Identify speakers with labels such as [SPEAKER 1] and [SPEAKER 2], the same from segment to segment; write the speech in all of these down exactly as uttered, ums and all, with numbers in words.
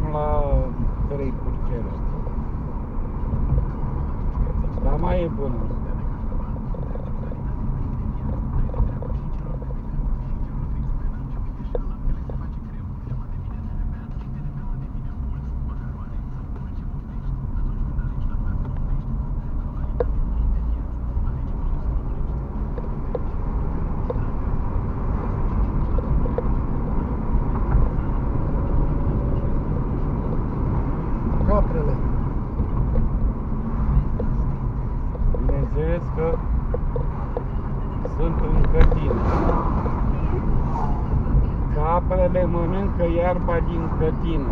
[SPEAKER 1] la trei purcele. Dar mai e bună.
[SPEAKER 2] Caprele.
[SPEAKER 1] Bineînțeles că sunt în cătină. Caprele mănâncă iarba din cătină.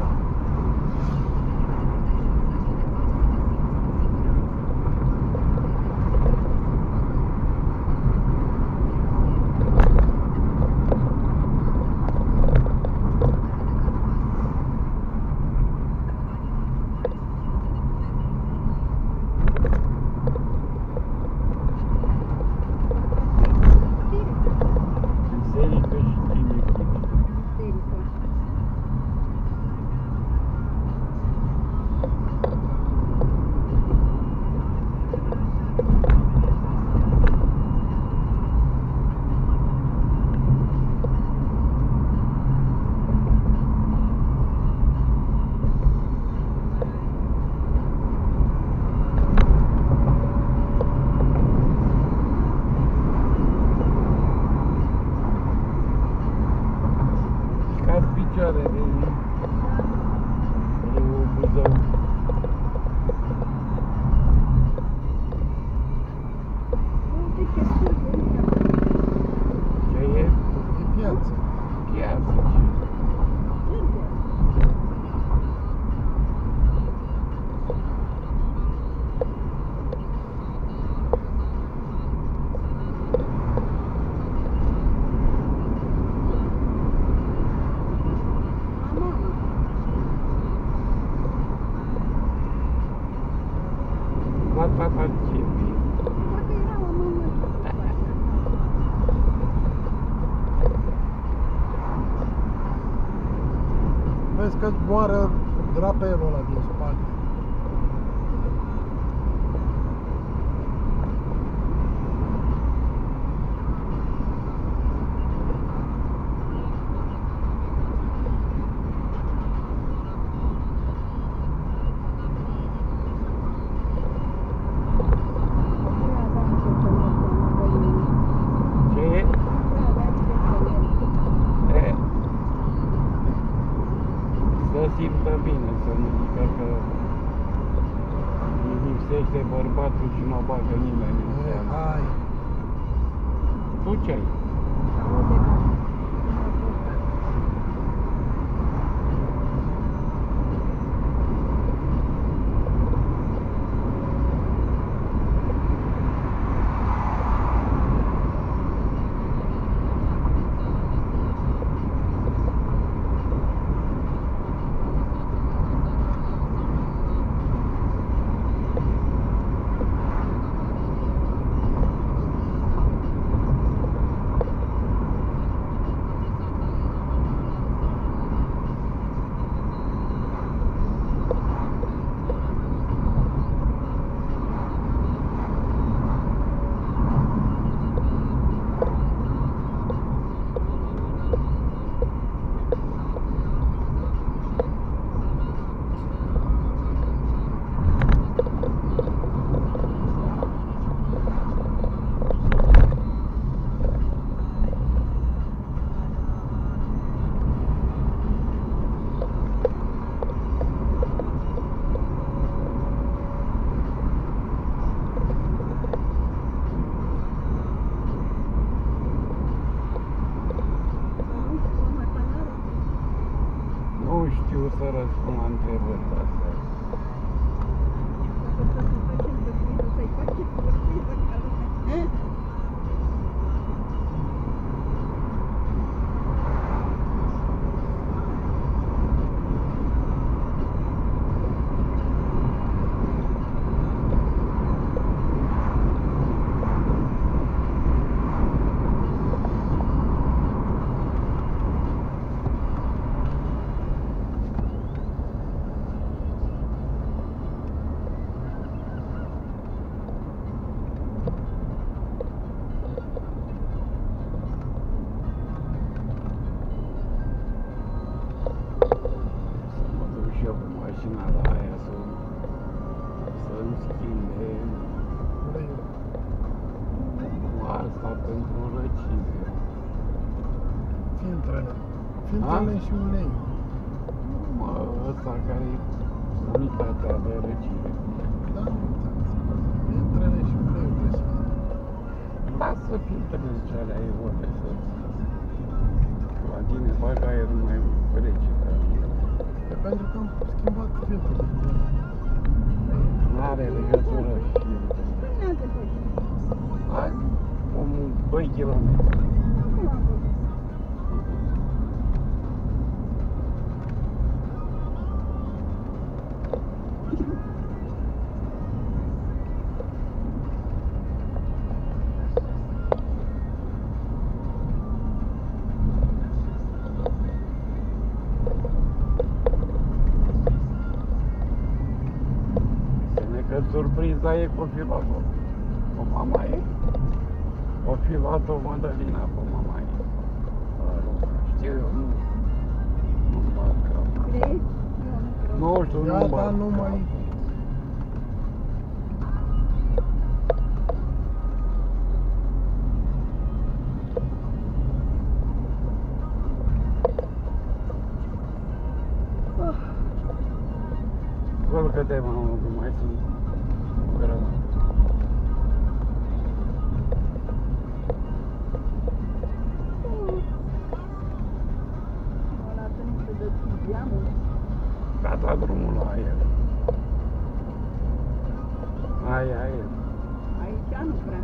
[SPEAKER 1] Biserică și cimitir. Scați picioarele din râul Buzău. Ce e?
[SPEAKER 2] E piață.
[SPEAKER 1] Piață. Ce? What about you?
[SPEAKER 2] Vezi că moară drapelul ăla din spate.
[SPEAKER 1] Ce e? E. Să simtă bine, să nu zică că îi lipsește bărbatul și nu o bagă nimeni în
[SPEAKER 2] E,
[SPEAKER 1] seamă.
[SPEAKER 2] hai.
[SPEAKER 1] Tu ce ai? Nu știu să răspund la întrebările astea. decizie.
[SPEAKER 2] Filtrele. Filtrele
[SPEAKER 1] A?
[SPEAKER 2] și uleiul.
[SPEAKER 1] Mă, ăsta care e unitatea de răcire.
[SPEAKER 2] Da, nu uitați. Filtrele și uleiul trebuie să fie.
[SPEAKER 1] Lasă filtrele ce alea e ore să... La tine fac aerul mai rece.
[SPEAKER 2] E pentru că am schimbat filtrele.
[SPEAKER 1] N-are legătură filtrele. Hai, omul doi kilometri. Că surpriza e copilatul. O mama e. O fi luat-o Madalina pe mama e. Știu eu, nu. Nu-mi bag cap.
[SPEAKER 3] Crezi?
[SPEAKER 1] Nu știu, nu-mi
[SPEAKER 2] Gata,
[SPEAKER 1] bag
[SPEAKER 2] nu mai...
[SPEAKER 1] Culcă-te, mamă, că mai sunt o grămadă.
[SPEAKER 3] Ăla să nu se dă geamul.
[SPEAKER 1] Gata drumul la aer. Ai, aer.
[SPEAKER 3] Aici nu prea.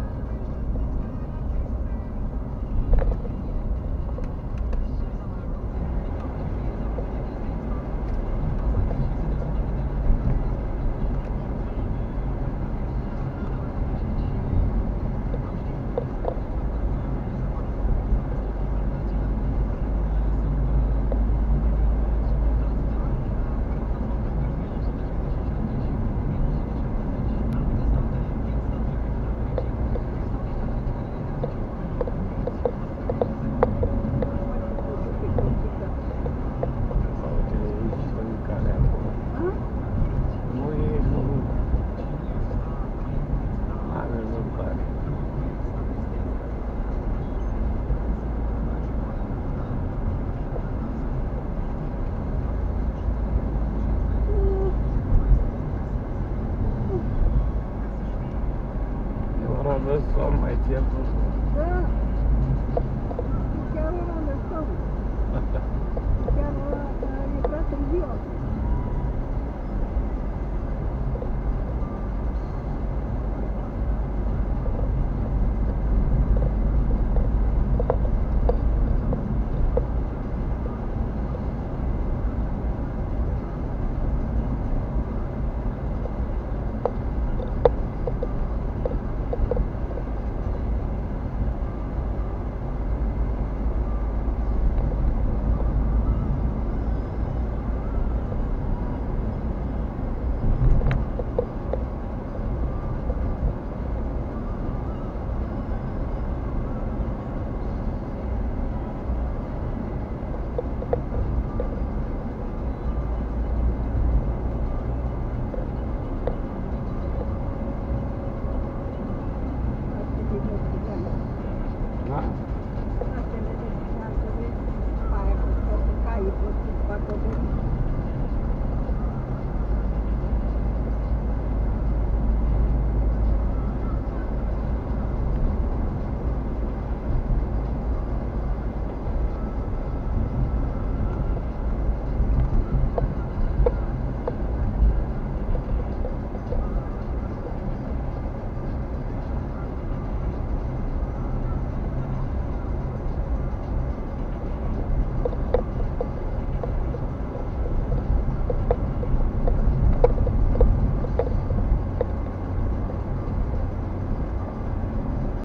[SPEAKER 1] Dă somn mai timpul.
[SPEAKER 3] Da. Chiar ăla lăsăm. Chiar ăla e prea târziu.